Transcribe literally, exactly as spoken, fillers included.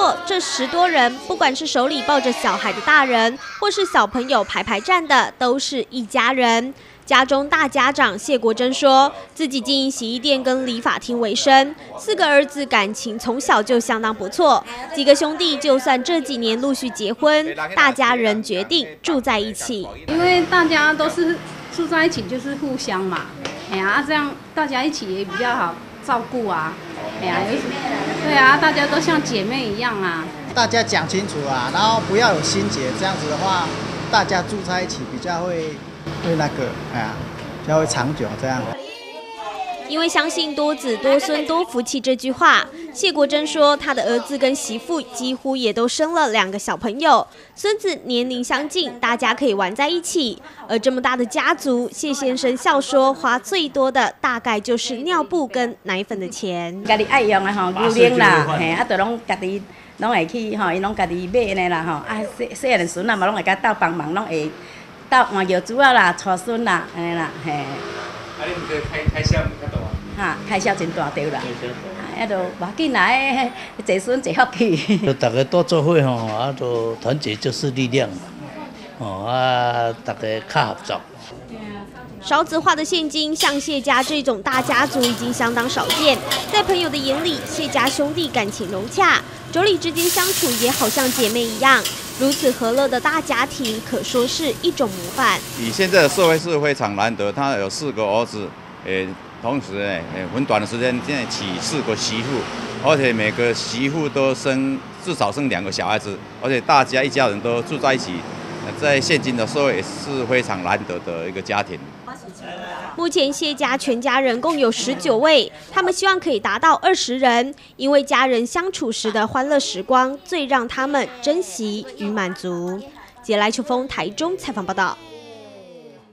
错，这十多人，不管是手里抱着小孩的大人，或是小朋友排排站的，都是一家人。家中大家长谢国珍说，自己经营洗衣店跟理发厅为生，四个儿子感情从小就相当不错。几个兄弟就算这几年陆续结婚，大家人决定住在一起。 因为大家都是住在一起，就是互相嘛，哎呀，这样大家一起也比较好照顾啊，哎呀，对啊，大家都像姐妹一样啊。 大家讲清楚啊，然后不要有心结，这样子的话，大家住在一起比较会。会那个，哎呀，比较会长久这样。 因为相信多子多孙多福气这句话，谢国珍说，他的儿子跟媳妇几乎也都生了两个小朋友，孙子年龄相近，大家可以玩在一起。而这么大的家族，谢先生笑说，花最多的大概就是尿布跟奶粉的钱。 家己爱用的吼，牛奶啦，嘿，啊，都拢家己拢会去吼，伊拢家己买的啦吼，啊，细细汉孙啊嘛，拢会甲斗帮忙，拢会。到换药煮啊啦，带孙啦，安尼啦，嘿。啊，你毋过开开销较大啊？哈，开销真大对啦。啊，都无要紧啦，诶，坐孙坐福气。 就大家多做伙吼，啊，都团结就是力量嘛。哦啊，大家较合作。 少子化的现今，像谢家这种大家族已经相当少见。在朋友的眼里，谢家兄弟感情融洽，妯娌之间相处也好像姐妹一样。如此和乐的大家庭，可说是一种模范。 以现在的社会是非常难得，他有四个儿子，诶，同时诶，很短的时间现在娶四个媳妇，而且每个媳妇都生至少生两个小孩子，而且大家一家人都住在一起，在现今的社会也是非常难得的一个家庭。 目前谢家全家人共有十九位，他们希望可以达到二十人，因为家人相处时的欢乐时光最让他们珍惜与满足。杰来秋风台中采访报道。